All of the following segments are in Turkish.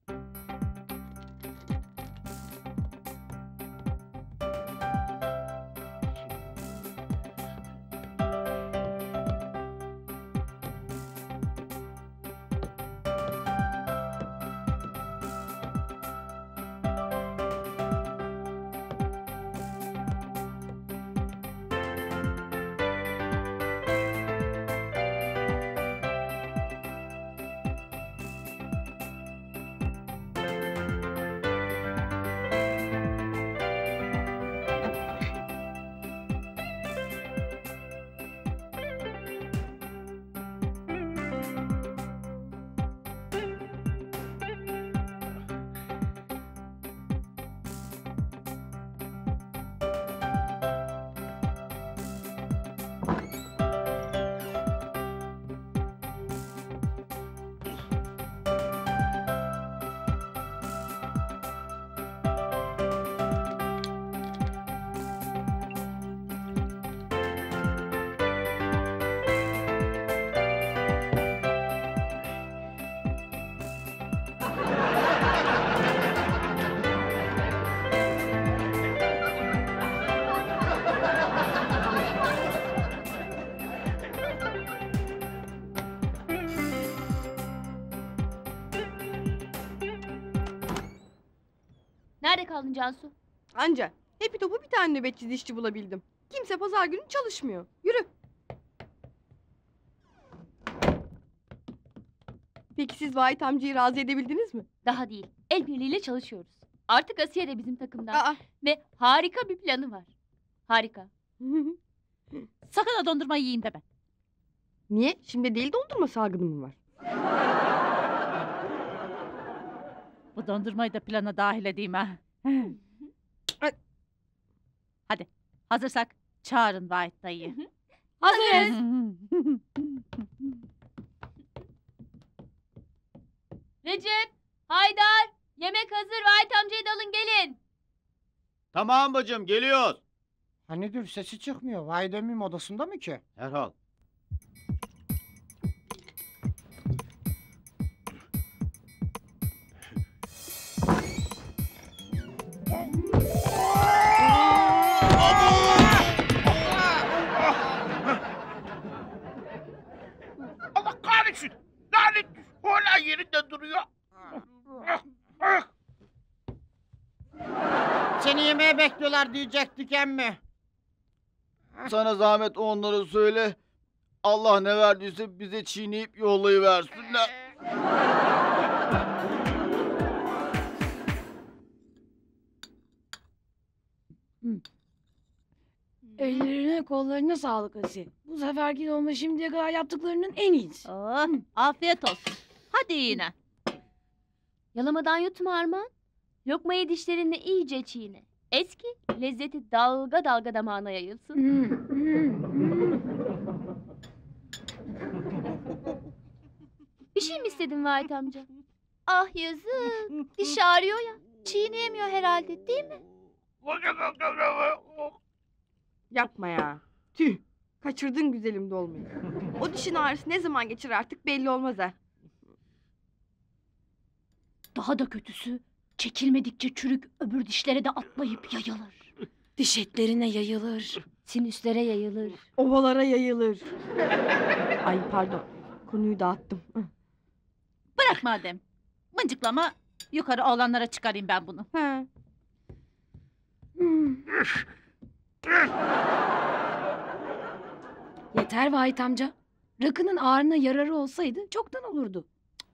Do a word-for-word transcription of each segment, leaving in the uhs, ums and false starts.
Nerede kaldın Cansu? Anca hepi topu bir tane nöbetçi dişçi bulabildim. Kimse pazar günü çalışmıyor. Yürü. Peki siz Vahit amcayı razı edebildiniz mi? Daha değil. El birliğiyle çalışıyoruz. Artık Asiye de bizim takımdan. Aa. Ve harika bir planı var. Harika. Sakın ha dondurma yiyeyim deme. Niye? Şimdi değil dondurma salgını mı var? Bu dondurmayı da plana dahil edeyim ha. Hadi hazırsak çağırın Vahit dayıyı. Hazırız. Recep, Haydar, yemek hazır. Vahit amcayı da alın gelin. Tamam bacım, geliyoruz. Hanidir sesi çıkmıyor. Vahidemim odasında mı ki? Herhal. Allah kahretsin! Lanet! Hala yerinde duruyor. Seni yemeğe bekliyorlar diyecektik emmi. Sana zahmet onlara söyle. Allah ne verdiyse bize çiğneyip yollayıversinler. Ellerine kollarına sağlık Asi. Bu seferki dolma şimdiye kadar yaptıklarının en iyisi. Oh, afiyet olsun. Hadi yine. Yalamadan yutma Armağan. Lokmayı dişlerinle iyice çiğne. Eski, lezzeti dalga dalga damağına yayılsın. Hmm, hmm, hmm. Bir şey mi istedin Vahit amca? Ah yazık. Diş ağrıyor ya. Çiğneyemiyor herhalde değil mi? Yapma ya. Tüh. Kaçırdın güzelim dolmayı. O dişin ağrısı ne zaman geçer artık belli olmaz ha. Daha da kötüsü çekilmedikçe çürük öbür dişlere de atlayıp yayılır. Diş etlerine yayılır. Sinüslere yayılır. Ovalara yayılır. Ay pardon. Konuyu dağıttım. Bırak madem. Mıncıklama, yukarı oğlanlara çıkarayım ben bunu. He. Hmm. Yeter Vahit amca. Rakının ağrına yararı olsaydı çoktan olurdu.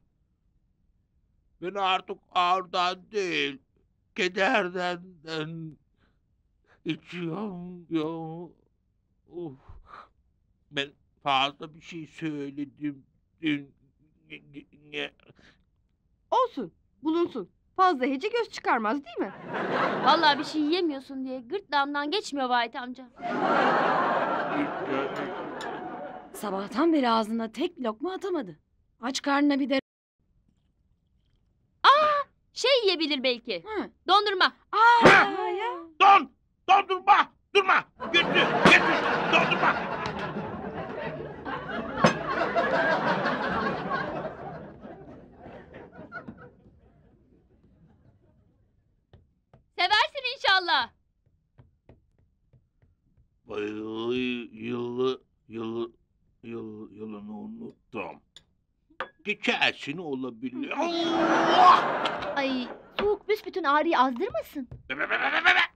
Ben artık ağırdan değil, kederden içiyorum. Ya. Uf. Ben fazla bir şey söyledim. Dün. Ne? Olsun. Bulunsun. Fazla hece göz çıkarmaz değil mi? Vallahi bir şey yemiyorsun diye gırtlağımdan geçmiyor Vahit amca. Sabahtan beri ağzına tek bir lokma atamadı. Aç karnına bir de... Şey yiyebilir belki. Hı. Dondurma. Aa, ya. Don! Dondurma! Durma! Götür! Götür! Dondurma! salla. Ay, yılı, yılı, yıl, yılını unuttum. Geçersini olabilir. Allah! Ay soğuk büsbütün ağrıyı azdırmasın. Be, be, be, be, be, be.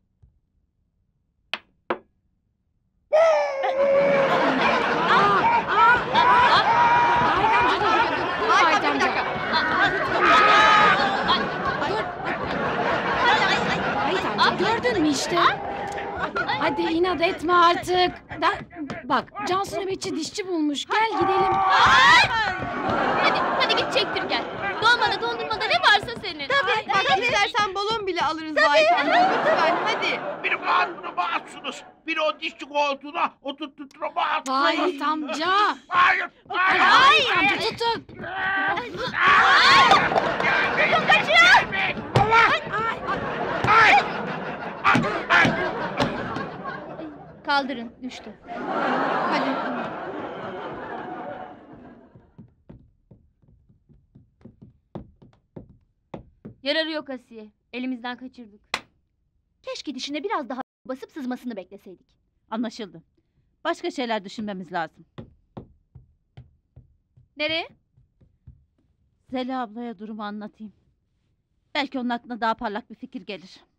Vahit amca, bir dakika. Vahit amca gördün mü işte? Hadi inat etme artık. Da, bak Cansu nöbetçi dişçi bulmuş. Gel gidelim. Hadi hadi git çektir gel. Dolmada dondurmada ne varsa senin. Tabii, bak istersen balon bile alırız Vahit amca. Lütfen hadi. Beni bağırtmıyorsunuz. Beni o dişçi koltuğuna oturtturamaz. Vahit amca. Hayır, hayır. Vahit amca tutun. Gelmeyin, gelmeyin. Allah! Ay! Ay! Ay! Kaldırın düştü. Hadi. Yararı yok Asiye. Elimizden kaçırdık. Keşke dişine biraz daha basıp sızmasını bekleseydik. Anlaşıldı. Başka şeyler düşünmemiz lazım. Nereye? Zeliha ablaya durumu anlatayım. Belki onun aklına daha parlak bir fikir gelir.